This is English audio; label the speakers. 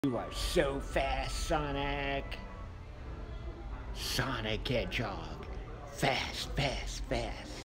Speaker 1: You are so fast, Sonic. Sonic Hedgehog. Fast, fast, fast.